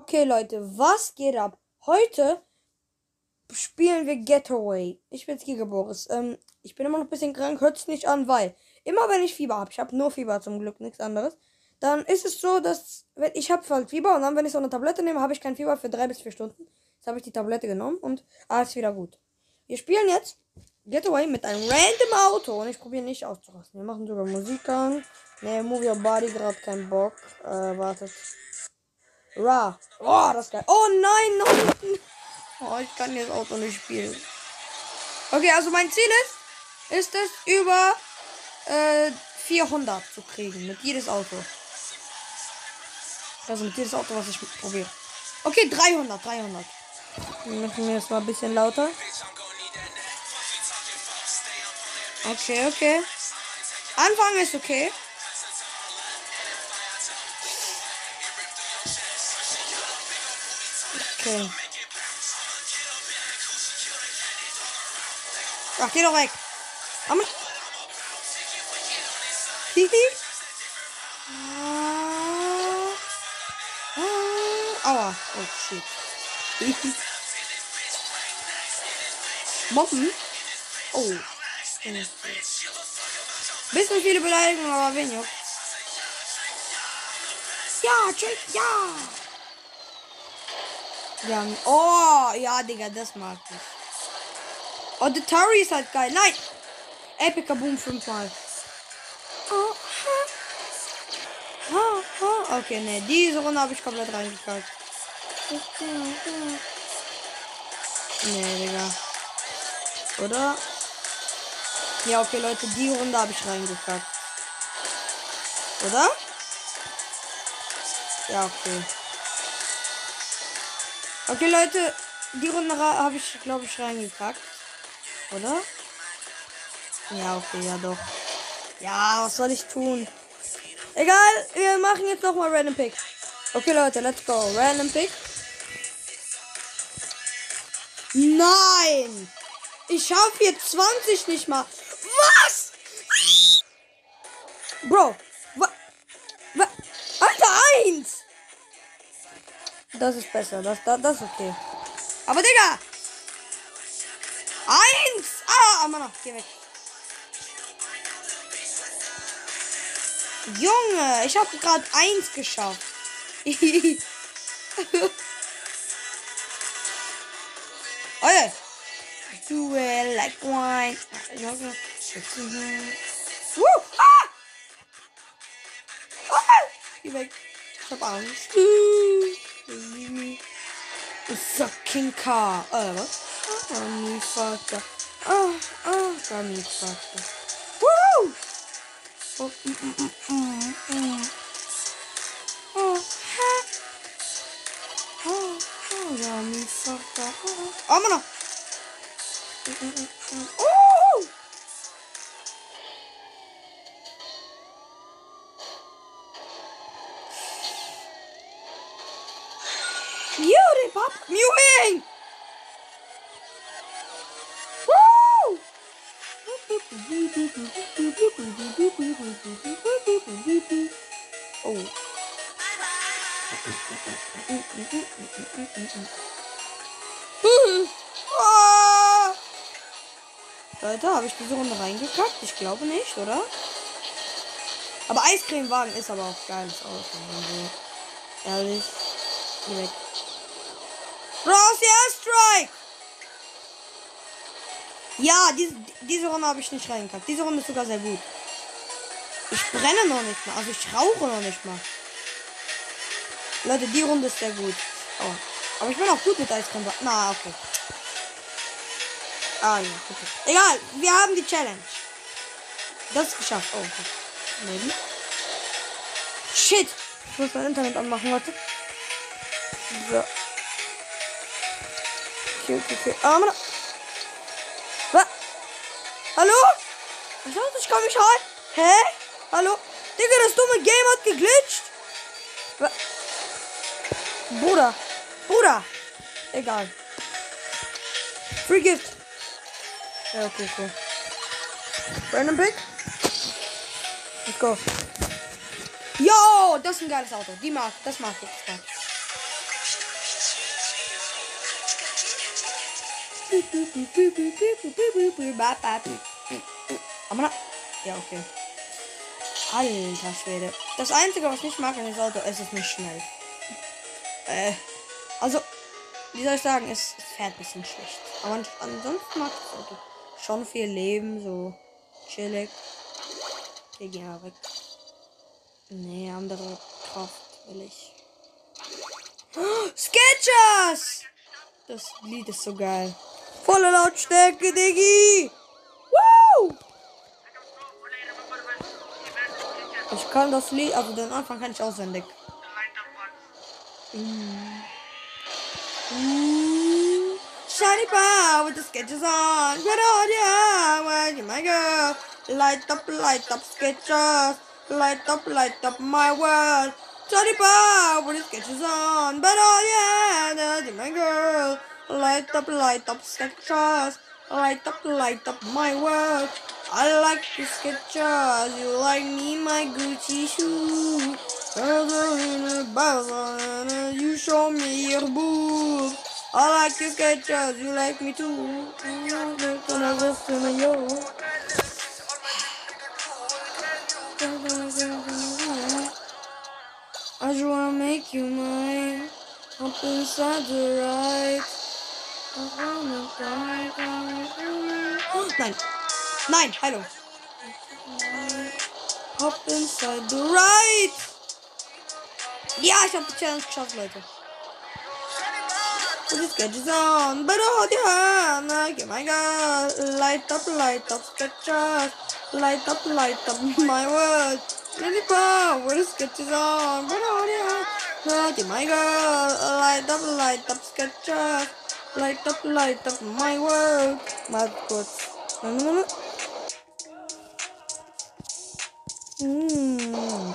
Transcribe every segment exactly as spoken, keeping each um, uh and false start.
Okay, Leute, was geht ab? Heute spielen wir Getaway. Ich bin's Giga Boris. Ähm, ich bin immer noch ein bisschen krank, hört's nicht an, weil immer wenn ich Fieber habe, ich habe nur Fieber zum Glück, nichts anderes, dann ist es so, dass wenn ich habe halt Fieber und dann, wenn ich so eine Tablette nehme, habe ich kein Fieber für drei bis vier Stunden. Jetzt habe ich die Tablette genommen und alles wieder gut. Wir spielen jetzt Getaway mit einem random Auto und ich probiere nicht auszurasten. Wir machen sogar Musik an. Ne, Move Your Body, gerade kein Bock. Äh, wartet. Ra. Oh, das ist geil. Oh nein, nein. Oh, ich kann das Auto nicht spielen. Okay, also mein Ziel ist, ist es über äh, vierhundert zu kriegen. Mit jedes Auto. Also mit jedes Auto, was ich probiere. Okay, dreihundert, dreihundert. Wir machen wir jetzt mal ein bisschen lauter. Okay, okay. Anfang ist okay. Okay. Ach, geh doch weg. Amen. Hihi. Ah. Ah. Aua. Oh, shit. Hihi. Mobben? Oh. Bisschen viele Beleidigungen, aber wenig. Ja, check, ja. Ja. Oh, ja, Digga, das mag ich. Oh, der Tari ist halt geil. Nein! Epica Boom fünfmal. Oh, ha. Ha, ha. Okay, ne, diese Runde habe ich komplett reingekackt. Ne, Digga. Oder? Ja, okay, Leute, die Runde habe ich reingekackt. Oder? Ja, okay. Okay, Leute, die Runde habe ich, glaube ich, reingekackt. Oder? Ja, okay, ja doch. Ja, was soll ich tun? Egal, wir machen jetzt nochmal Random Pick. Okay, Leute, let's go. Random Pick. Nein! Ich schaffe hier zwanzig nicht mal. Was? Bro. Wa wa Alter, eins! Das ist besser. Das, das, das ist okay. Aber, Digga! Eins! Ah, Mann, geh weg. Junge, ich habe gerade eins geschafft. Oje. Do it like wine. Woo! Ah! Ah! Geh weg. Ich hab Angst. Fucking car. Äh, was? Oh, me fucker. Oh, oh, got me fucker. Woo! Oh, mm, mm, mm, mm. Oh, ha. Oh, oh, got me fucker. Oh, oh, Mann. Mm, mm, mm. Oh! Beauty Pop Mewing! Woo! Oh. Ah! Leute, habe ich diese Runde reingekackt? Ich glaube nicht, oder? Aber Eiscremewagen ist aber auch geiles Auto. Also, ehrlich. Geh weg. Raus, ja, Strike! Ja, diese, diese Runde habe ich nicht reingekackt. Diese Runde ist sogar sehr gut. Ich brenne noch nicht mal. Also ich rauche noch nicht mal. Leute, die Runde ist sehr gut. Oh. Aber ich bin auch gut mit Eiscreme. Na, okay. Ah, ja, okay. Egal, wir haben die Challenge. Das ist geschafft. Oh, okay. Maybe. Shit. Ich muss mein Internet anmachen, warte. So. Okay, okay, okay. Ah, Mann. Was? Hallo? Was ist das? Ich komm nicht rein. Hä? Hallo? Digga, das dumme Game hat geglitscht. Was? Bruder. Bruder. Egal. Free Gift. Ja, okay, cool. Random Pick. Let's go. Yo, das ist ein geiles Auto. Die mag, das mag ich. Das mag ich. Aber na, ja, okay. Alter Schwede. Das Einzige, was ich mag in dem Auto, ist es nicht schnell. Äh, also, wie soll ich sagen, es, es fährt ein bisschen schlecht. Aber ansonsten mag ich das Auto. Schon viel Leben, so chillig. Okay, gehen wir weg. Nee, andere Kraft will ich. Oh, Sketchers! Das Lied ist so geil. Volle Lautstärke, Diggi! Woo! Ich kann das Lied, also den Anfang kann ich auswendig. Mm. Mm. Shiny bar with the sketches on. Good on ya, where you my girl. Light up, light up sketches. Light up, light up my world. Shiny bar with the sketches on. But oh yeah, you my girl. Light up, light up sketches. Light up, light up my world. I like the sketches. You like me, my Gucci shoe. You show me your boobs. I like your sketches. You like me too. I just wanna make you mine. Up inside the right. Nein. Nein, hallo. Hop inside the right. Ja, ich hab die Challenge geschafft, Leute. Put the sketches on, but oh yeah, like, oh my god. Light up, light up sketches. Light up, light up my world. Let it go, with the sketches on, but oh yeah. Like, oh my god. Light up, light up sketches. Light up, light up my world. Mal kurz. Mm.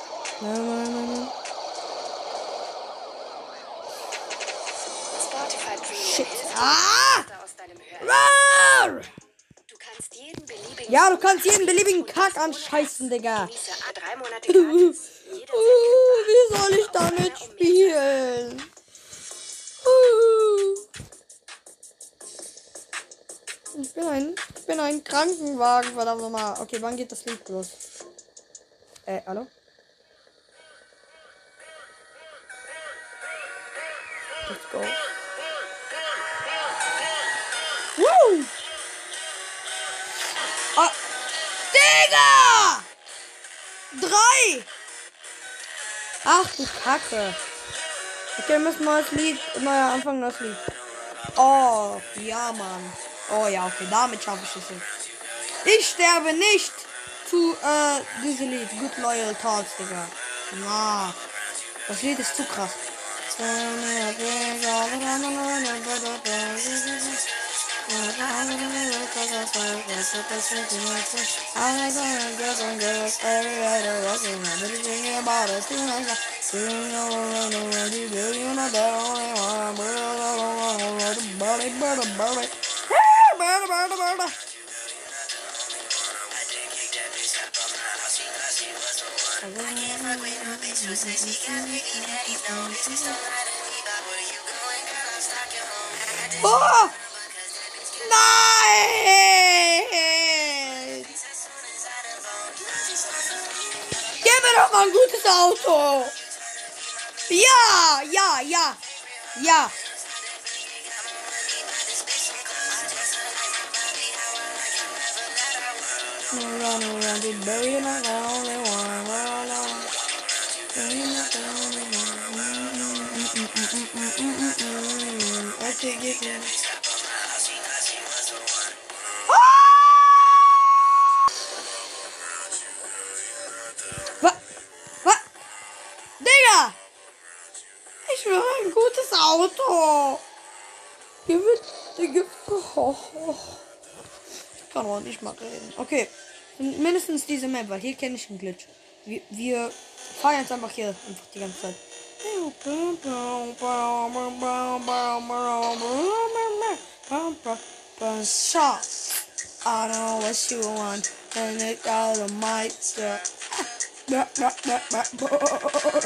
Shit. Ah! Roar! Ja, du kannst jeden beliebigen Kack anscheißen, Digga. Uh, wie soll ich damit spielen? Uh. Ich bin ein, ich bin ein Krankenwagen, verdammt nochmal. Okay, wann geht das Lied los? Äh, hallo? Let's go. Woo! Ah, Digga! Drei! Ach du Kacke. Okay, müssen wir das Lied, neuer Anfang das Lied. Oh, ja, Mann. Oh ja, okay, damit schaffe ich es jetzt. Ich sterbe nicht zu, äh, diesem Lied. Good Loyal Talks, Digga. Na, das Lied ist zu krass. Oh! Nein! Gib mir doch mal ein gutes Auto! Ja, ja, ja, ja. Was? Was? Digga! Ich will ein gutes Auto! Hier wird... Oh, oh. Ich kann auch nicht mal reden. Okay. Mindestens diese Map, weil hier kenne ich einen Glitch. Wir, wir fahren jetzt einfach hier einfach die ganze Zeit. Shot. I don't know what you want. And it out of my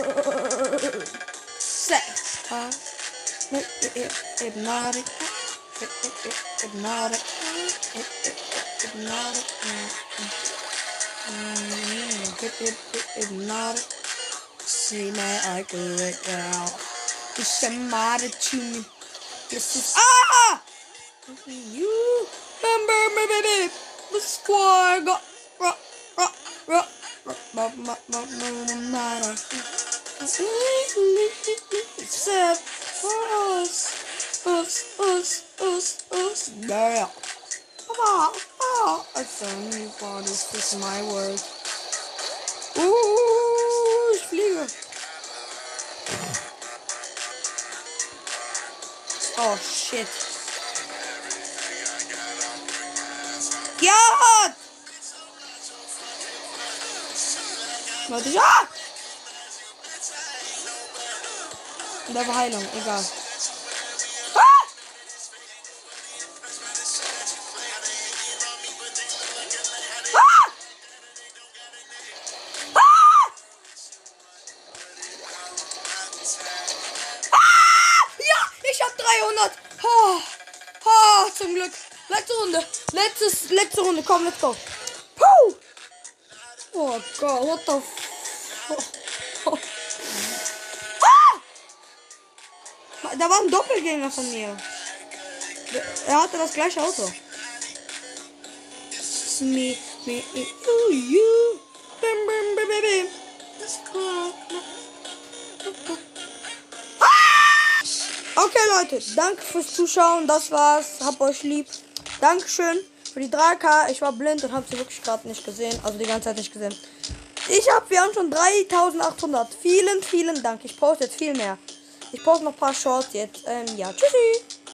sex. Hypnotic. Hypnotic. Hypnotic. Hypnotic. See me, I could it now. It's a matter to me. This is. Ah! You. Remember me, baby. The squad got. Rock, rock, rock. Rock, rock, rock, rock, Except for us, us, us, us, us, yeah. Ah, ah, I found you, God, this is my word. Ooh, ich fliege. Oh, shit. Ja! Warte, ja! Und da war Heilung, egal. Ah! Ah! Ah! Ah! Ja, ich hab dreihundert. Oh, oh, zum Glück. Letzte Runde. Letztes, letzte Runde. Komm, let's go. Puh. Oh Gott, what the f... Oh. Oh. Ah! Da war ein Doppelgänger von mir. Er hatte das gleiche Auto. Me, me, you, you. Bim, bim, bim, bim, bim. Ah! Okay, Leute, danke fürs Zuschauen. Das war's. Hab euch lieb. Dankeschön für die drei K. Ich war blind und hab sie wirklich gerade nicht gesehen. Also die ganze Zeit nicht gesehen. Ich hab, wir haben schon dreitausendachthundert. Vielen, vielen Dank. Ich poste jetzt viel mehr. Ich poste noch ein paar Shorts jetzt. Ähm, ja, tschüssi.